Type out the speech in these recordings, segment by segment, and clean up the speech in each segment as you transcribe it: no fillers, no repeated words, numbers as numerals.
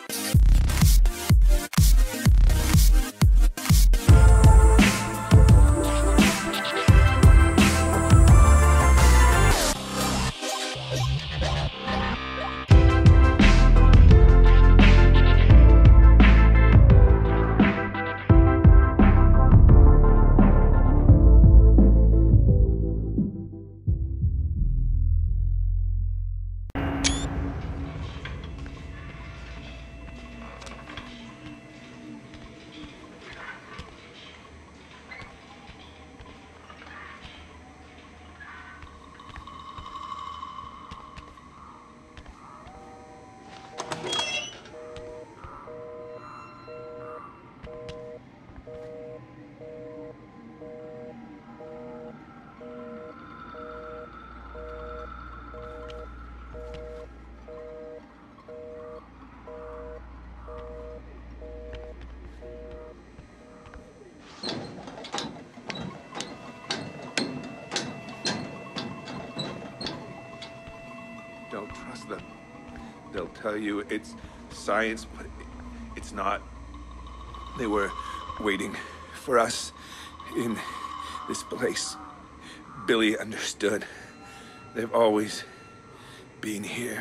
Don't trust them. They'll tell you it's science, but it's not. They were waiting for us in this place. Billy understood. They've always been here.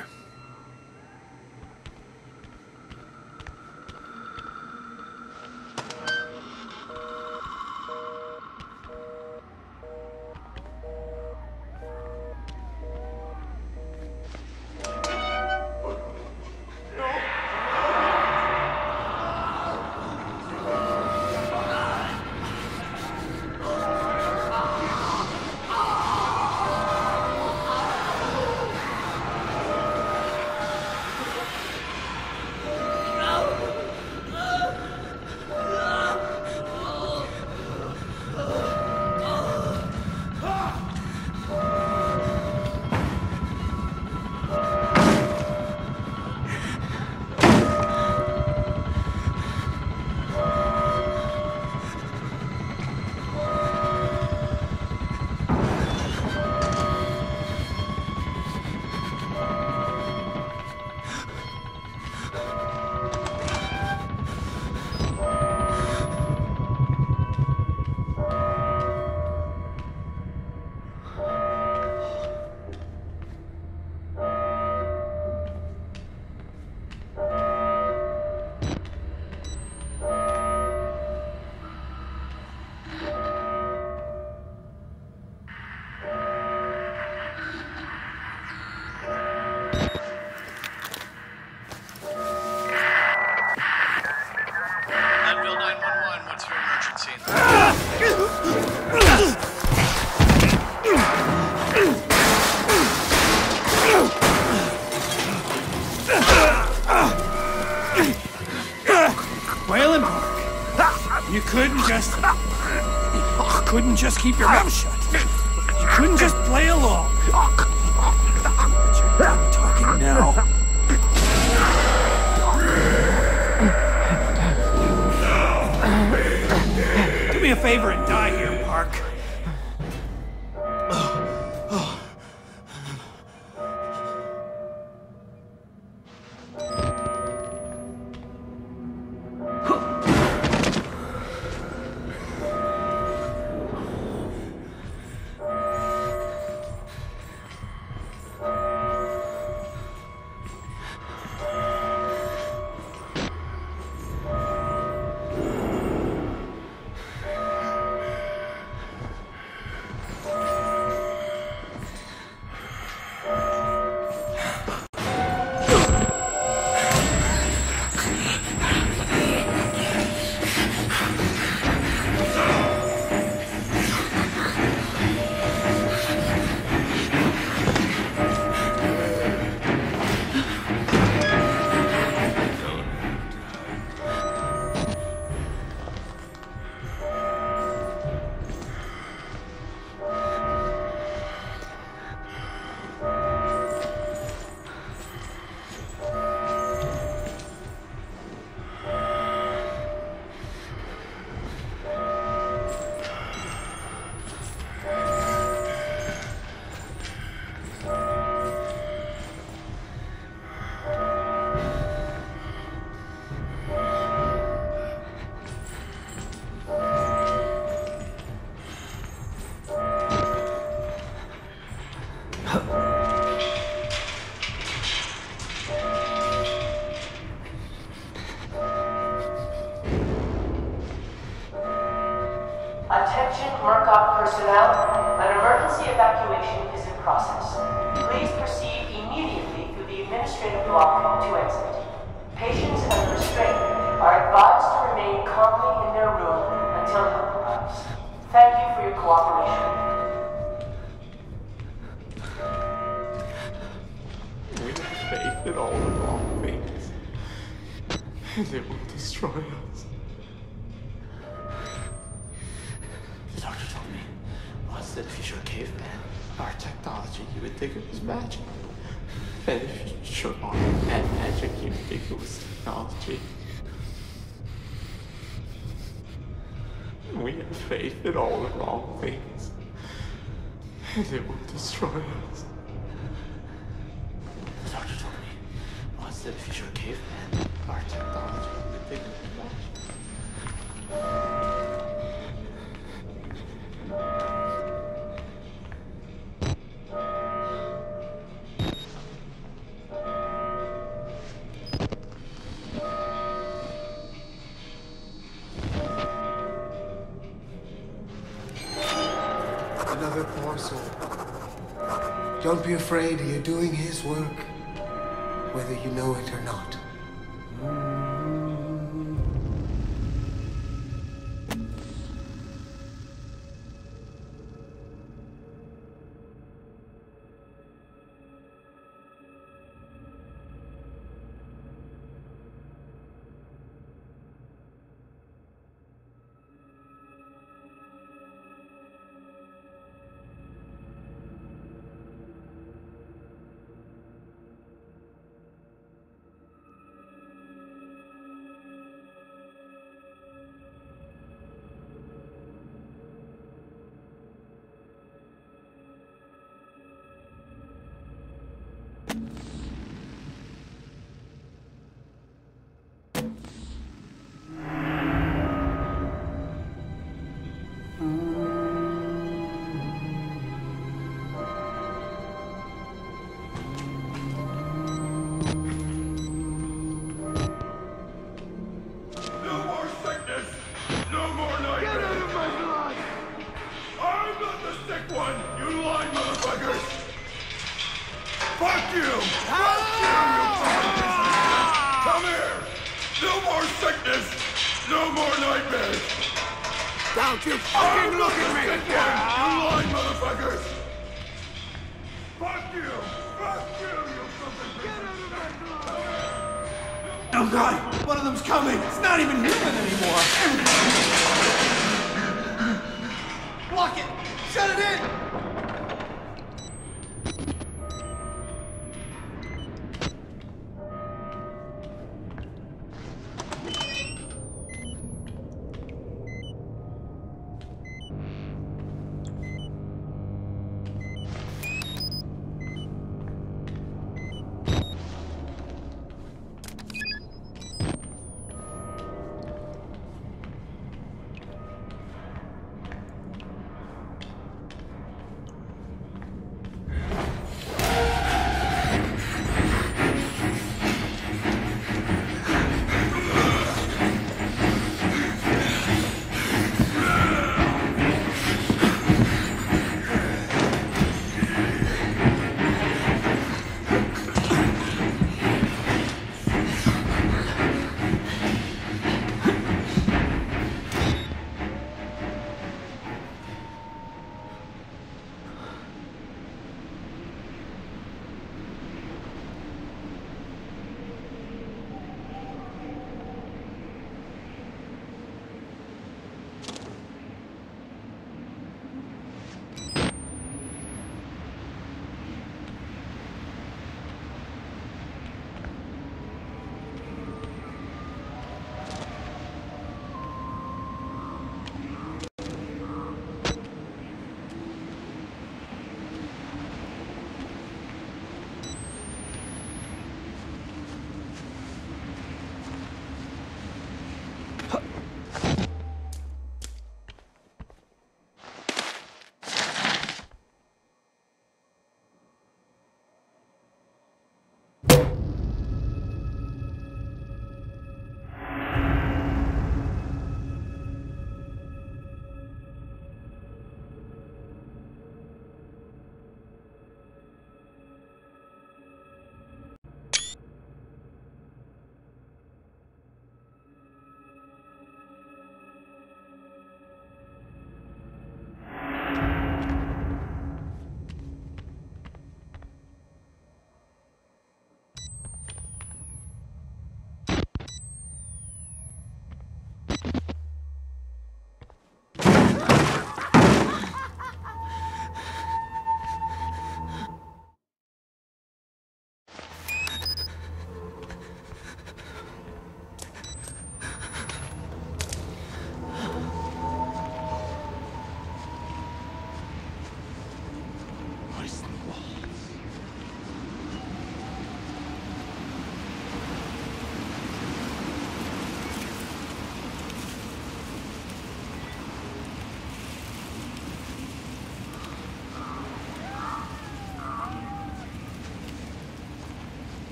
Couldn't just keep your mouth shut. You couldn't just play along. But you're done talking now. Do me a favor and die here, Park. personnel, an emergency evacuation is in process. Please proceed immediately through the administrative block to exit. Patients under restraint are advised to remain calmly in their room until help arrives. Thank you for your cooperation. We have faith in all the wrong things, and it will destroy us. The doctor told me once that if you showed caveman our technology, you would think it was magic. And if you showed all that magic, you would think it was technology. We have faith in all the wrong things, and it will destroy us. The doctor told me once that if you showed caveman our technology, you would think it was magic. Another poor soul. Don't be afraid, you're doing his work, whether you know it or not. Don't you fucking look at me! You lying motherfuckers! Fuck you! Fuck you, you fucking Oh god! One of them's coming! It's not even human anymore! Block it! Shut it in!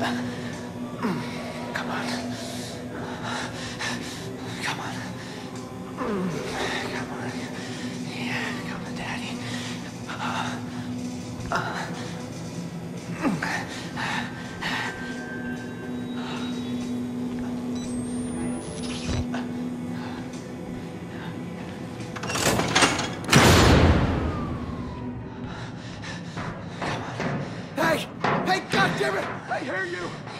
Come on. Come on. Come on. Yeah, come on, Daddy. Hey! Hey, goddammit! I hear you!